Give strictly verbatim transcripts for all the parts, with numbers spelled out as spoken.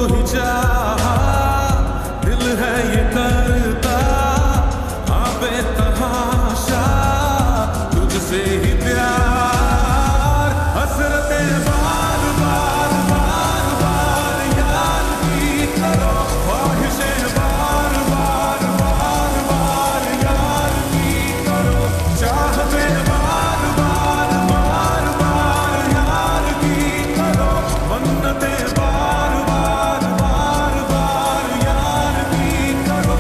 ही चाहा, दिल है ये करता हाँ बेतहाशा, तुझसे ही प्यार, हसरतें बार बार बार बार याद की करो, ख्वाहिशें बार बार बार बार याद की करो, चाहतें बार बार बार बार याद की करो, मन्नतें बार बार बार बार याद की करो।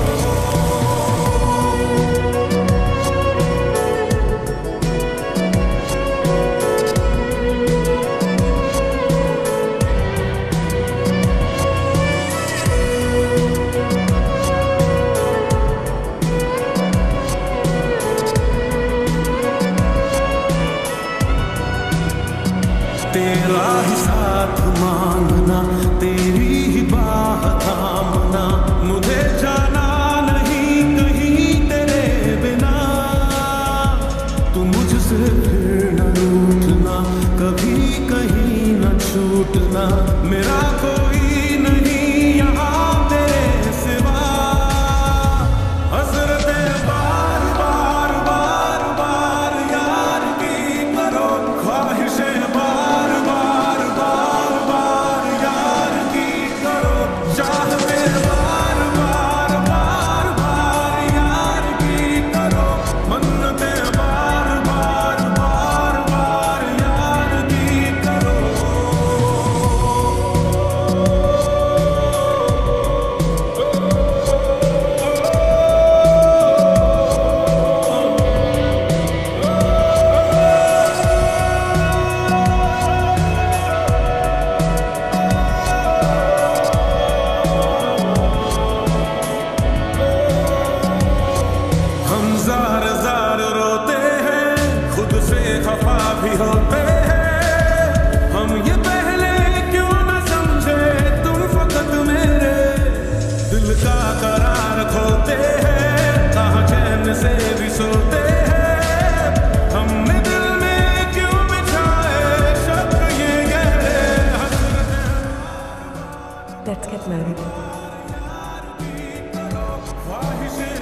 तेरा ही साथ मांगना, तेरी ही बाह थामना, मुझे जाना नहीं कहीं तेरे बिना, तू मुझसे फिर न रूठना, कभी कहीं न छूटना, मेरा कोई नहीं यहाँ तेरे सिवा, हसरतें बार बार बार बार यार की करो, ख्वाहिशें बार बार बार बार यार की करो, चाहतें बार बार बार बार यार की करो, मन्नतें बार बार बार बार यार की करो। हम जार जार रोते हैं, खुद से खफा भी होते हैं, हम ये पहले क्यों न समझे, तुम फकत मेरे दिल का करार खोते हैं, कहाँ चैन से भी सोते हैं, हमने दिल में क्यों बिछाए शक ये गहरे हसरतें। Let's get married. ख्वाहिशें